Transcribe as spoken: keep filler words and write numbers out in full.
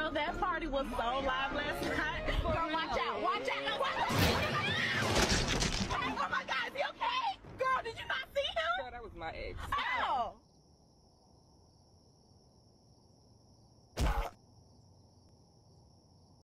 Girl, that party was so live last night. Girl, watch out, watch out, no, watch out. Oh my God, is he okay? Girl, did you not see him? Girl, that was my ex. Oh.